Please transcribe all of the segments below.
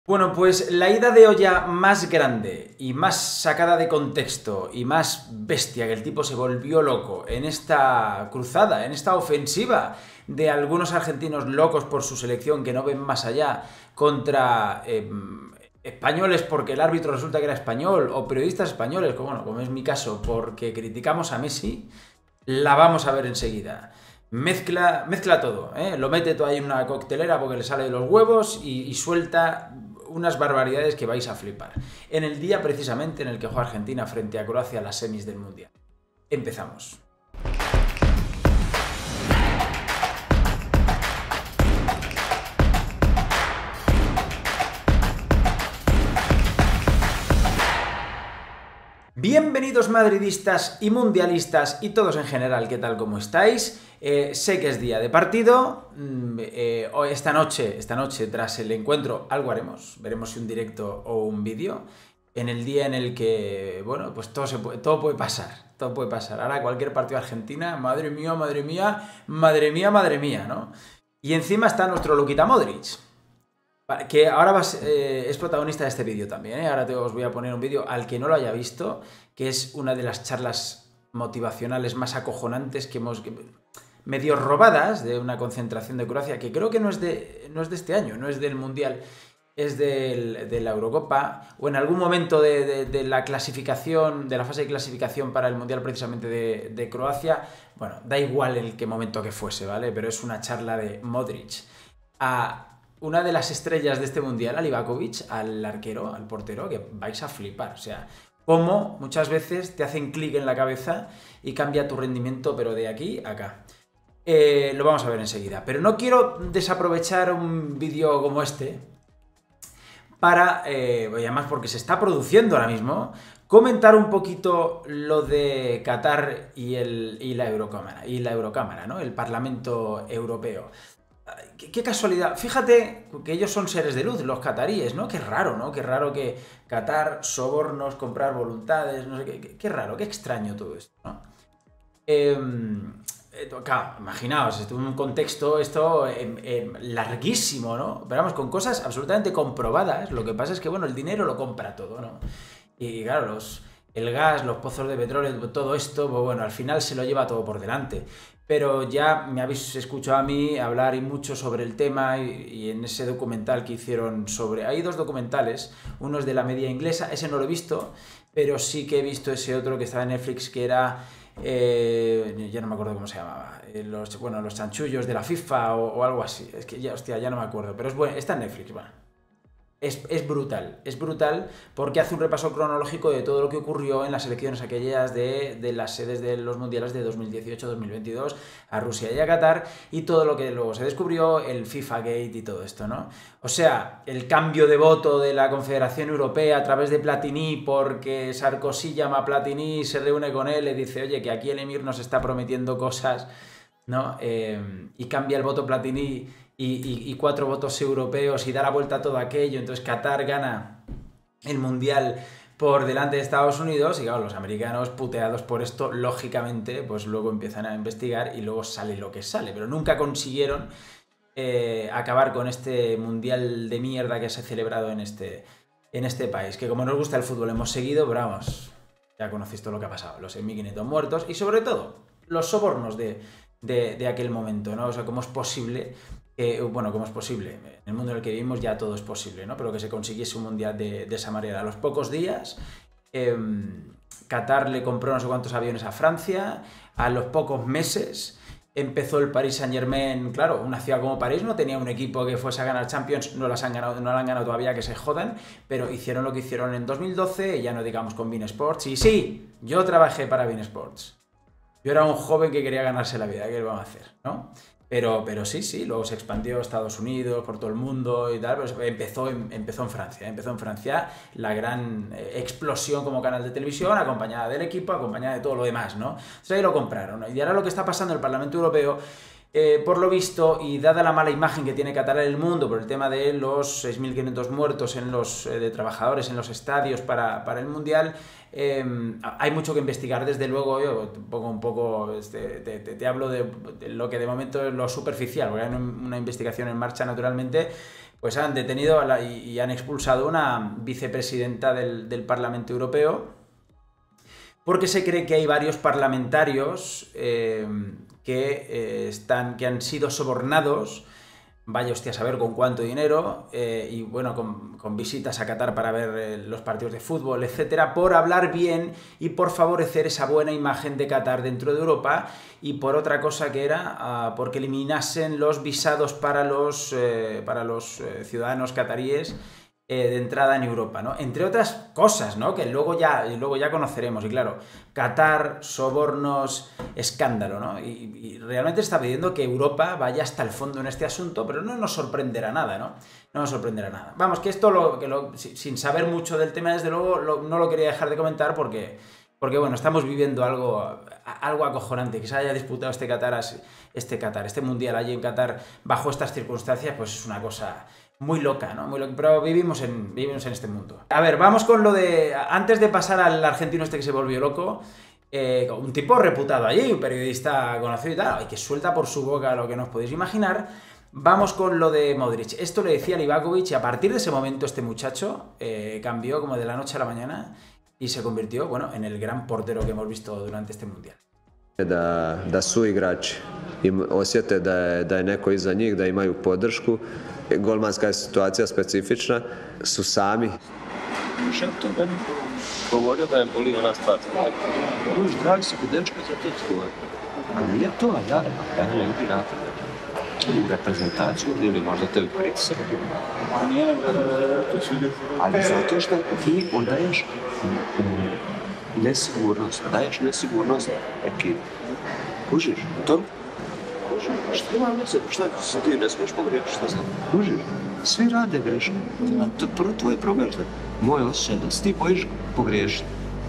Bueno, pues la ida de olla más grande y más sacada de contexto y más bestia que el tipo se volvió loco en esta cruzada, en esta ofensiva de algunos argentinos locos por su selección que no ven más allá contra españoles porque el árbitro resulta que era español o periodistas españoles, como es mi caso, porque criticamos a Messi, la vamos a ver enseguida. Mezcla todo, ¿eh? Lo mete todo ahí en una coctelera porque le sale de los huevos y suelta unas barbaridades que vais a flipar. En el día precisamente en el que juega Argentina frente a Croacia a las semis del Mundial. Empezamos. Bienvenidos madridistas y mundialistas y todos en general, ¿qué tal? ¿Cómo estáis? Sé que es día de partido, esta noche tras el encuentro algo haremos, veremos si un directo o un vídeo, en el día en el que, bueno, pues todo puede pasar, ahora cualquier partido de Argentina, madre mía, madre mía, madre mía, madre mía, ¿no? Y encima está nuestro Luquita Modric, que ahora es protagonista de este vídeo también, ¿eh? Ahora os voy a poner un vídeo al que no lo haya visto, que es una de las charlas motivacionales más acojonantes que hemos... medio robadas de una concentración de Croacia, que creo que no es de este año, no es del Mundial, es de la Eurocopa, o en algún momento de la clasificación, de la fase de clasificación para el Mundial precisamente de Croacia. Bueno, da igual en qué momento que fuese, ¿vale? Pero es una charla de Modric a una de las estrellas de este Mundial, a Livakovic, al arquero, al portero, que vais a flipar. O sea, cómo muchas veces te hacen clic en la cabeza y cambia tu rendimiento, pero de aquí a acá. Lo vamos a ver enseguida. Pero no quiero desaprovechar un vídeo como este para, además porque se está produciendo ahora mismo, comentar un poquito lo de Qatar y la Eurocámara, ¿no? El Parlamento Europeo. Qué casualidad. Fíjate que ellos son seres de luz, los cataríes, ¿no? Qué raro, ¿no? Qué raro que Qatar, sobornos, comprar voluntades, no sé qué raro, qué extraño todo esto, ¿no? Claro, imaginaos, esto en un contexto larguísimo, ¿no? Pero vamos, con cosas absolutamente comprobadas. Lo que pasa es que, bueno, el dinero lo compra todo, ¿no? Y claro, el gas, los pozos de petróleo, todo esto, pues bueno, al final se lo lleva todo por delante. Pero ya me habéis escuchado a mí hablar y mucho sobre el tema y en ese documental que hicieron sobre... Hay dos documentales, uno es de la media inglesa, ese no lo he visto, pero sí que he visto ese otro que estaba en Netflix que era... ya no me acuerdo cómo se llamaba, los chanchullos de la FIFA o algo así, es que ya no me acuerdo, pero es bueno, está en Netflix, bueno. Es brutal porque hace un repaso cronológico de todo lo que ocurrió en las elecciones aquellas de las sedes de los mundiales de 2018-2022 a Rusia y a Qatar y todo lo que luego se descubrió, el FIFA Gate y todo esto, ¿no? O sea, el cambio de voto de la Confederación Europea a través de Platini porque Sarkozy llama a Platini, se reúne con él y dice, oye, que aquí el Emir nos está prometiendo cosas, ¿no? Y cambia el voto Platini y 4 votos europeos y da la vuelta a todo aquello. Entonces Qatar gana el Mundial por delante de Estados Unidos y claro, los americanos puteados por esto, lógicamente, pues luego empiezan a investigar y luego sale lo que sale. Pero nunca consiguieron acabar con este Mundial de mierda que se ha celebrado en este país. Que como nos gusta el fútbol hemos seguido, pero vamos, ya conocéis todo lo que ha pasado. Los 1.500 muertos y sobre todo los sobornos de aquel momento, ¿no? O sea, ¿cómo es posible? ¿Cómo es posible? En el mundo en el que vivimos ya todo es posible, ¿no? Pero que se consiguiese un mundial de esa manera. A los pocos días, Qatar le compró no sé cuántos aviones a Francia. A los pocos meses empezó el Paris Saint-Germain. Claro, una ciudad como París no tenía un equipo que fuese a ganar Champions, no la han ganado todavía, que se jodan, pero hicieron lo que hicieron en 2012, ya no digamos con Bein Sports. Y sí, yo trabajé para Bein Sports. Yo era un joven que quería ganarse la vida, ¿qué le vamos a hacer? ¿No? Pero sí, luego se expandió a Estados Unidos, por todo el mundo y tal, pero empezó en Francia la gran explosión como canal de televisión, acompañada del equipo, acompañada de todo lo demás, ¿no? Entonces ahí lo compraron, ¿no? Y ahora lo que está pasando en el Parlamento Europeo, por lo visto, y dada la mala imagen que tiene Qatar en el mundo por el tema de los 6.500 muertos de trabajadores en los estadios para el Mundial, hay mucho que investigar, desde luego. Yo pongo un poco, te hablo de lo que de momento es lo superficial, porque hay una investigación en marcha naturalmente, pues han detenido y han expulsado a una vicepresidenta del Parlamento Europeo, porque se cree que hay varios parlamentarios que han sido sobornados, vaya hostia a saber con cuánto dinero, y bueno, con visitas a Qatar para ver los partidos de fútbol, etcétera, por hablar bien y por favorecer esa buena imagen de Qatar dentro de Europa, y por otra cosa que era porque eliminasen los visados para los ciudadanos cataríes de entrada en Europa, ¿no? Entre otras cosas, ¿no? Que luego ya conoceremos. Y claro, Qatar, sobornos, escándalo, ¿no? Y realmente está pidiendo que Europa vaya hasta el fondo en este asunto, pero no nos sorprenderá nada, ¿no? No nos sorprenderá nada. Vamos, que esto, sin saber mucho del tema, desde luego, no lo quería dejar de comentar porque bueno, estamos viviendo algo acojonante. Que se haya disputado este Mundial allí en Qatar bajo estas circunstancias, pues es una cosa muy loca, ¿no? Muy loca, pero vivimos en este mundo. A ver, vamos con lo de... Antes de pasar al argentino este que se volvió loco, un tipo reputado allí, un periodista conocido y tal, y que suelta por su boca lo que no os podéis imaginar. Vamos con lo de Modric. Esto le decía Livakovic y a partir de ese momento este muchacho cambió como de la noche a la mañana y se convirtió, bueno, en el gran portero que hemos visto durante este Mundial. Da su igrači osjete da je neko iza njih, da imaju podršku. Golmanska je situacija specifična, su sami. Šef to meni govorio da je boli ona stvar. Ruž, dragi su dečka za to tvoje. A nije to, ja ne igra u reprezentaciju ili možda te pritisak. Ali zato što ti odaješ nesigurnost ekipi. Kužiš, to šta ima veze, šta ti ne smiješ pogriješiti, šta znam, kužiš, svi rade greške, to je prvo tvoj problem, šta? Moj osjećaj da se ti bojiš pogriješiti.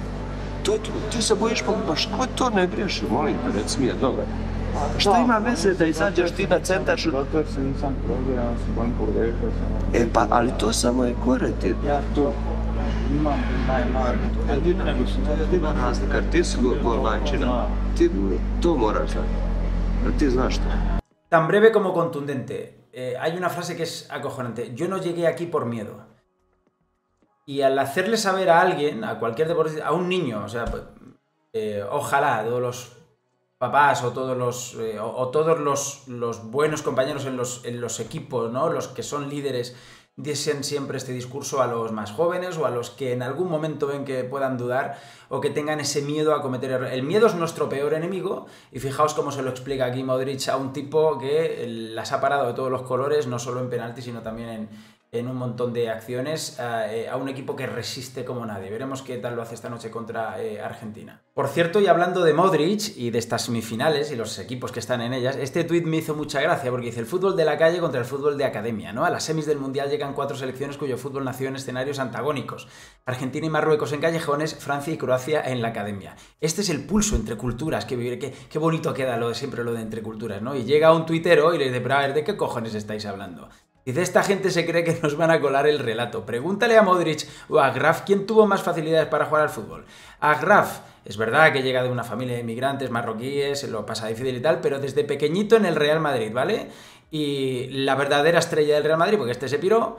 Ti se bojiš pogriješiti, pa ko to ne griješi, molim te, reci mi je dobro. Šta ima veze da izađeš ti na centar šut? Zato se nisam probio, ja se bojim pogriješio. Pa, ali to samo je korektiv. Ja to imam najmanje. Ima razlika, jer ti si golmančina, ti to moraš znati. Ti znaš to. Tan breve como contundente. Hay una frase que es acojonante. Yo no llegué aquí por miedo. Y al hacerle saber a alguien, a cualquier deportista, a un niño, o sea, ojalá todos los papás o todos los buenos compañeros en los equipos, ¿no? Los que son líderes, diesen siempre este discurso a los más jóvenes o a los que en algún momento ven que puedan dudar o que tengan ese miedo a cometer errores. El miedo es nuestro peor enemigo y fijaos cómo se lo explica aquí Modric a un tipo que las ha parado de todos los colores, no solo en penalti, sino también en un montón de acciones, a un equipo que resiste como nadie. Veremos qué tal lo hace esta noche contra Argentina. Por cierto, y hablando de Modric y de estas semifinales y los equipos que están en ellas, este tuit me hizo mucha gracia porque dice: el fútbol de la calle contra el fútbol de academia, ¿no? A las semis del Mundial llegan 4 selecciones cuyo fútbol nació en escenarios antagónicos. Argentina y Marruecos en callejones, Francia y Croacia en la academia. Este es el pulso entre culturas, qué bonito queda siempre lo de entre culturas, ¿no? Y llega un tuitero y le dice: pero a ver, ¿de qué cojones estáis hablando? Dice: esta gente se cree que nos van a colar el relato. Pregúntale a Modric o a Graf quién tuvo más facilidades para jugar al fútbol. A Graf, es verdad que llega de una familia de inmigrantes marroquíes, lo pasa difícil y tal, pero desde pequeñito en el Real Madrid, ¿vale? Y la verdadera estrella del Real Madrid, porque este se piró,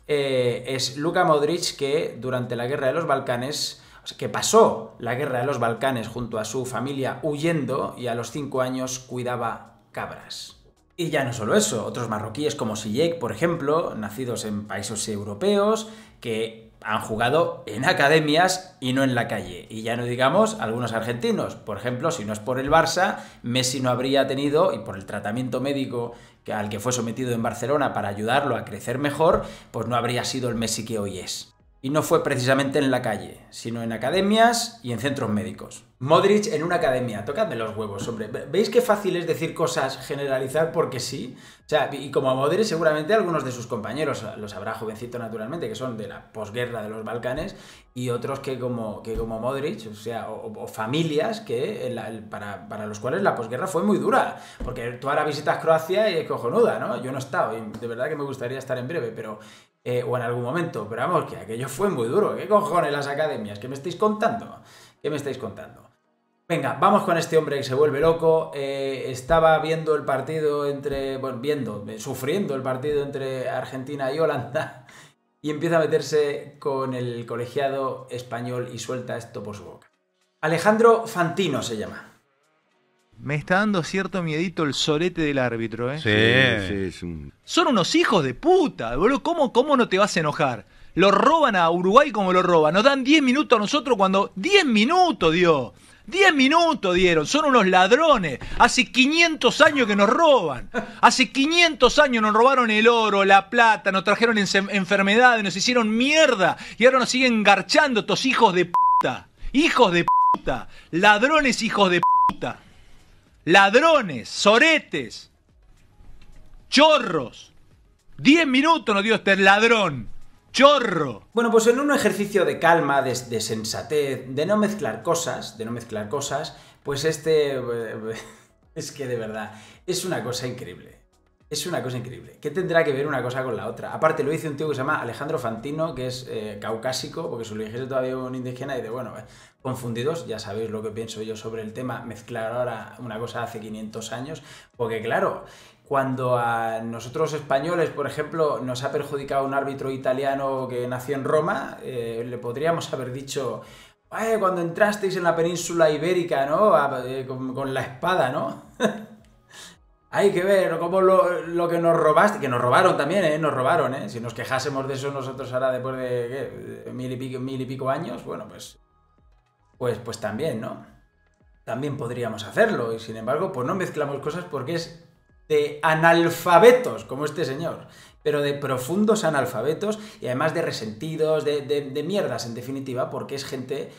es Luka Modric, que durante la guerra de los Balcanes, o sea, que pasó la guerra de los Balcanes junto a su familia huyendo y a los 5 años cuidaba cabras. Y ya no solo eso, otros marroquíes como Ziyech, por ejemplo, nacidos en países europeos, que han jugado en academias y no en la calle. Y ya no digamos algunos argentinos. Por ejemplo, si no es por el Barça, Messi no habría tenido, y por el tratamiento médico al que fue sometido en Barcelona para ayudarlo a crecer mejor, pues no habría sido el Messi que hoy es. Y no fue precisamente en la calle, sino en academias y en centros médicos. Modric en una academia. Tocadme los huevos, hombre. ¿Veis qué fácil es decir cosas, generalizar porque sí? O sea, y como a Modric seguramente algunos de sus compañeros, los habrá jovencitos naturalmente, que son de la posguerra de los Balcanes, y otros que como Modric, o sea, o familias que para los cuales la posguerra fue muy dura. Porque tú ahora visitas Croacia y es cojonuda, ¿no? Yo no he estado, y de verdad que me gustaría estar en breve, pero... o en algún momento, pero vamos, que aquello fue muy duro. ¿Qué cojones las academias? ¿Qué me estáis contando? ¿Qué me estáis contando? Venga, vamos con este hombre que se vuelve loco. Estaba viendo el partido sufriendo el partido entre Argentina y Holanda y empieza a meterse con el colegiado español y suelta esto por su boca. Alejandro Fantino se llama. Me está dando cierto miedito el sorete del árbitro, ¿eh? Sí. Son unos hijos de puta, boludo. ¿Cómo no te vas a enojar? Lo roban a Uruguay como lo roban. Nos dan 10 minutos a nosotros cuando... 10 minutos dio. 10 minutos dieron, son unos ladrones. Hace 500 años que nos roban. Hace 500 años nos robaron el oro, la plata, nos trajeron enfermedades, nos hicieron mierda. Y ahora nos siguen garchando estos hijos de puta. Hijos de puta. Ladrones, hijos de puta. Ladrones, soretes, chorros. 10 minutos nos dio este ladrón. ¡Chorro! Bueno, pues en un ejercicio de calma, de sensatez, de no mezclar cosas, pues es que de verdad, es una cosa increíble. Es una cosa increíble. ¿Qué tendrá que ver una cosa con la otra? Aparte, lo dice un tío que se llama Alejandro Fantino, que es caucásico, porque si lo dijese todavía un indígena, y de bueno, confundidos, ya sabéis lo que pienso yo sobre el tema, mezclar ahora una cosa hace 500 años, porque claro... Cuando a nosotros españoles, por ejemplo, nos ha perjudicado un árbitro italiano que nació en Roma, le podríamos haber dicho, cuando entrasteis en la península ibérica, ¿no? Con la espada, ¿no? Hay que ver cómo lo que nos robaste, que nos robaron también, nos robaron, si nos quejásemos de eso nosotros ahora después de ¿qué? mil y pico años, bueno, pues también, ¿no? También podríamos hacerlo, y sin embargo, pues no mezclamos cosas porque es de analfabetos, como este señor, pero de profundos analfabetos y además de resentidos, de mierdas en definitiva, porque es gente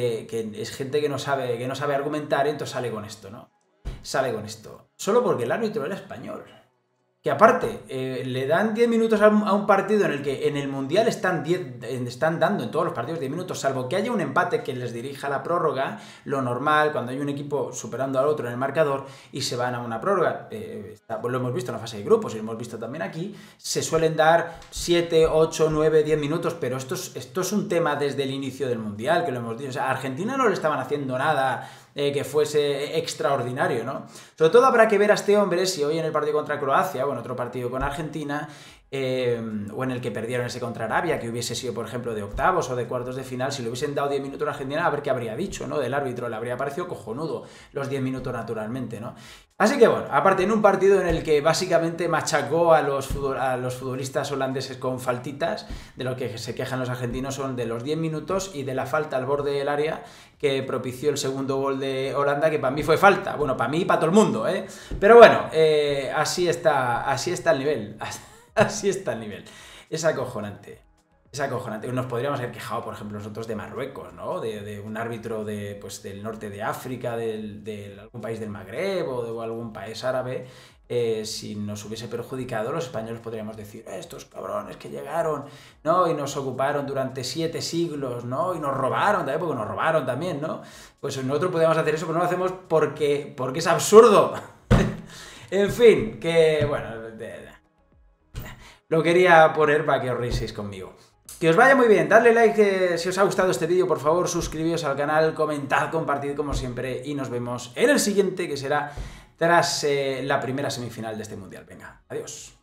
que no sabe argumentar y entonces sale con esto, ¿no? Sale con esto. Solo porque el árbitro era español. Que aparte, le dan 10 minutos a un partido en el que en el Mundial están dando en todos los partidos 10 minutos, salvo que haya un empate que les dirija a la prórroga, lo normal, cuando hay un equipo superando al otro en el marcador y se van a una prórroga, pues lo hemos visto en la fase de grupos y lo hemos visto también aquí, se suelen dar 7, 8, 9, 10 minutos, pero esto es un tema desde el inicio del Mundial, que lo hemos dicho. O sea, a Argentina no le estaban haciendo nada que fuese extraordinario, ¿no? Sobre todo habrá que ver a este hombre si hoy en el partido contra Croacia o en otro partido con Argentina o en el que perdieron ese contra Arabia, que hubiese sido, por ejemplo, de octavos o de cuartos de final, si le hubiesen dado 10 minutos a Argentina, a ver qué habría dicho, ¿no? Del árbitro, le habría parecido cojonudo los 10 minutos naturalmente, ¿no? Así que bueno, aparte en un partido en el que básicamente machacó a los futbolistas holandeses con faltitas, de lo que se quejan los argentinos son de los 10 minutos y de la falta al borde del área que propició el segundo gol de Holanda, que para mí fue falta, bueno, para mí y para todo el mundo, pero bueno, así está el nivel, así está el nivel, es acojonante. Es acojonante. Nos podríamos haber quejado, por ejemplo, nosotros de Marruecos, ¿no? De un árbitro del norte de África, de algún país del Magreb o de algún país árabe. Si nos hubiese perjudicado, los españoles podríamos decir, estos cabrones que llegaron, ¿no? Y nos ocuparon durante 7 siglos, ¿no? Y nos robaron también, porque nos robaron también, ¿no? Pues nosotros podríamos hacer eso, pero no lo hacemos porque es absurdo. En fin, que bueno, lo quería poner para que os rieseis conmigo. Que os vaya muy bien, dadle like si os ha gustado este vídeo, por favor, suscribíos al canal, comentad, compartid como siempre y nos vemos en el siguiente, que será tras la primera semifinal de este Mundial. Venga, adiós.